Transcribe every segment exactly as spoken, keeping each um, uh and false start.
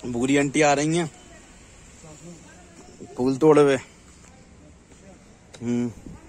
बुरी आंटी आ रही हैं फूल तोड़े हुए। हम्म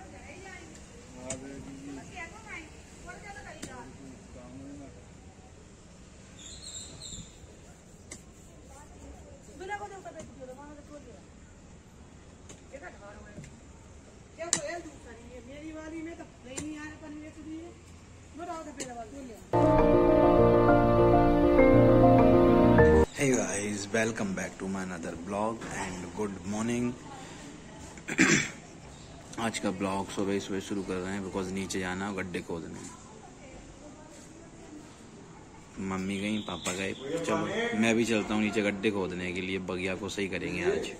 Hey guys, welcome back to my another blog and good morning। आज का ब्लॉग सुबह सुबह शुरू कर रहे हैं बिकॉज नीचे जाना है गड्ढे खोदने। मम्मी गई, पापा गए, चलो मैं भी चलता हूँ नीचे गड्ढे खोदने के लिए। बगिया को सही करेंगे आज।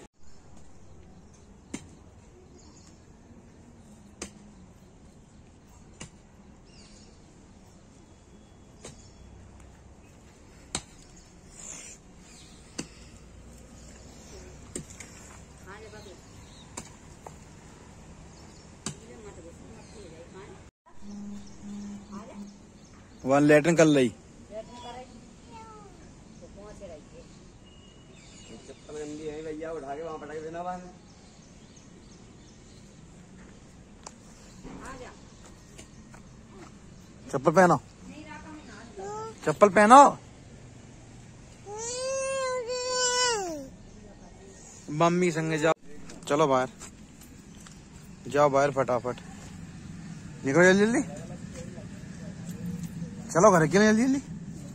वहाँ लेटरिन कर रही भैया उठा के वहाँ पटक देना। बाहर चप्पल पहनो, चप्पल पहनो। मम्मी संगे जाओ, चलो बाहर जाओ, बाहर फटाफट निकलो जल्दी जल्दी, चलो घर के लिए जल्दी जल्दी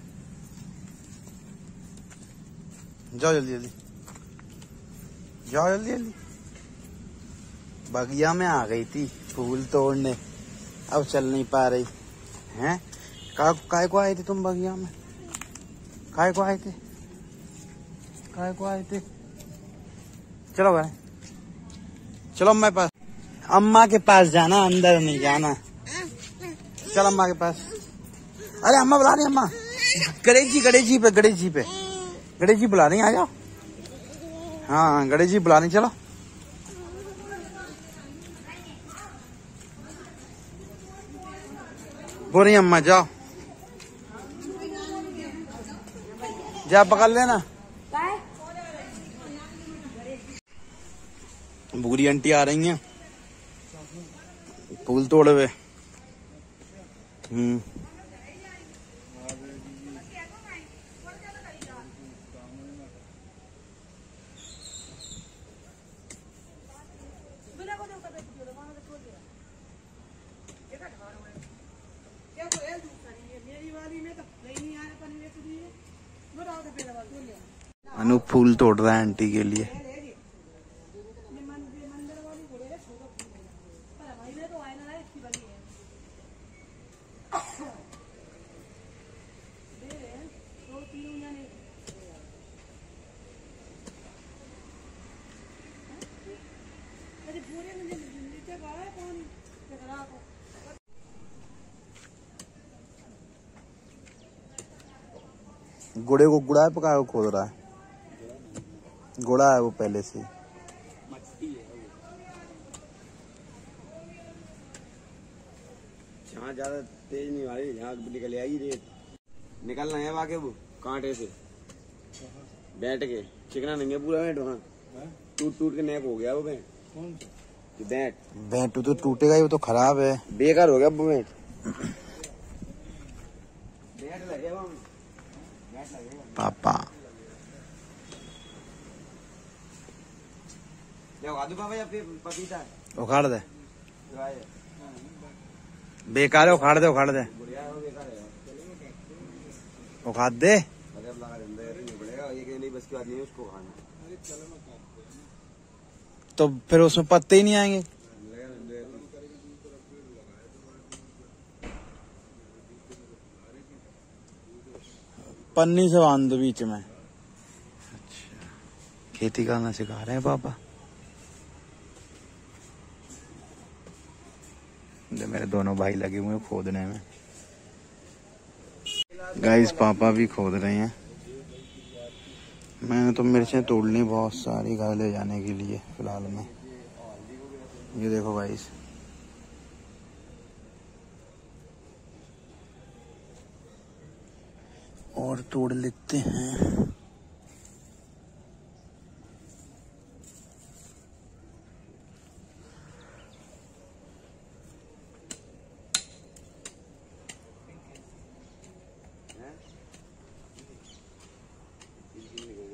जाओ, जल्दी जल्दी जाओ, जल्दी जल्दी। बगिया में आ गई थी फूल तोड़ने, अब चल नहीं पा रही हैं। का, काय को आए थे तुम बगिया में? काय को आए थे? काय को आए थे? चलो भाई चलो अम्मा के पास, अम्मा के पास जाना, अंदर नहीं जाना। चल अम्मा के पास। अरे अम्मा बुला रही, अम्मा गणेश जी, गणेश जी पे, गणेश जी पे, गणेश जी बुला रही, आ जाओ। हाँ गणेश जी बुला रही, चलो। बोल रही अम्मा जाओ, जा पकड़ लेना। बुरी आंटी आ रही हैं फूल तोड़े हुए। हम्म अनु फूल तोड़ रहा है आंटी के लिए। गुड़े को गुड़ा है, पका को खोद रहा है। गुड़ा है वो पहले से। जहाँ ज्यादा तेज नहीं मारी, जहाँ निकल आई रेत निकलना है वाके वो कांटे से बैठ के। चिकना नहीं है पूरा बैठ, वहाँ टूट टूट के नैप हो गया वो बैठ। बैठ बैठ तो टूटेगा ही, वो तो खराब है, बेकार हो गया वो बैठ। बैठ लगे वहाँ पापा। पपीता उखाड़ दे, बेकार है, उखाड़ दे, उखाड़ दे, उखाड़ दे। तो फिर उसमें पत्ते ही नहीं आएंगे। पन्नी से बांध दो बीच में। अच्छा, खेती करना सिखा रहे हैं पापा। मेरे दोनों भाई लगे हुए खोदने में। गाइस पापा भी खोद रहे हैं। मैंने तो मिर्चें तोड़ ली बहुत सारी घर ले जाने के लिए फिलहाल में। ये देखो गाइस, और तोड़ लेते हैं।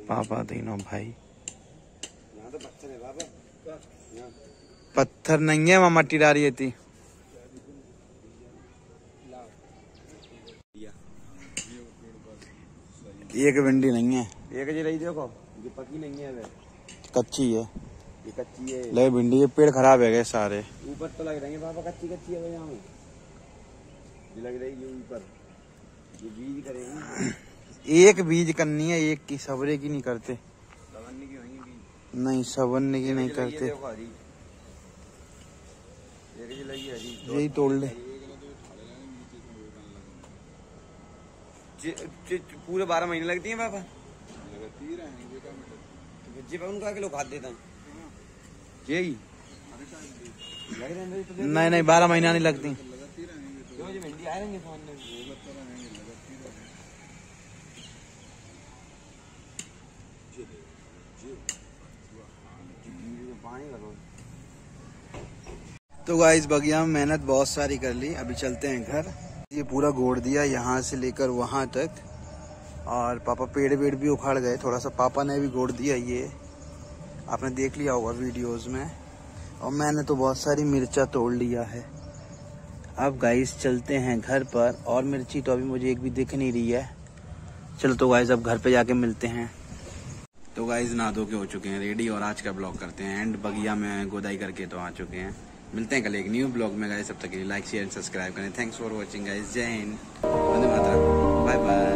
पापा तीनों भाई। यहाँ तो पत्थर है पापा। यहाँ पत्थर नहीं है, वहाँ मट्टी डाली थी। एक भिंडी नहीं है, एक जी रही देखो, ये पकी नहीं है वे, कच्ची है। ये कच्ची है। ले भिंडी, ये पेड़ खराब है गए सारे। ऊपर तो लग रही है पापा, कच्ची कच्ची है यहाँ में, ये लग रही है ऊपर, ये बीज करेंगे। एक बीज करनी है, एक की, सबरे की नहीं करते। सवरने की होंगी बीज। नहीं, सवरने की नहीं करते। देखो हरी, एक जी लगी हरी, यही तोड़ ले। पूरे बारह महीने लगती हैं पापा? लगती रहेंगे जी पापा, उनका किलो खाद देता हूँ यही लग रहे हैं तो। नहीं नहीं, बारह महीना नहीं लगती। क्यों जी भिंडी आ रहेंगे सामने, पानी करो। तो गाइस बगिया में मेहनत बहुत सारी कर ली, अभी चलते हैं घर। ये पूरा गोड़ दिया यहाँ से लेकर वहाँ तक, और पापा पेड़ वेड़ भी उखाड़ गए, थोड़ा सा पापा ने भी गोड़ दिया, ये आपने देख लिया होगा वीडियोस में। और मैंने तो बहुत सारी मिर्चा तोड़ लिया है। अब गाइस चलते हैं घर पर, और मिर्ची तो अभी मुझे एक भी दिख नहीं रही है। चलो तो गाइस अब घर पे जाके मिलते हैं। तो गाइस नहा धो के हो चुके हैं रेडी, और आज का ब्लॉग करते हैं एंड। बगिया में गोदाई करके तो आ चुके हैं। मिलते हैं कल एक न्यू ब्लॉग में गाइस, तब तक के लिए लाइक शेयर एंड सब्सक्राइब करें। थैंक्स फॉर वॉचिंग गाइस, जय हिंद, वंदे मातरम, बाय बाय।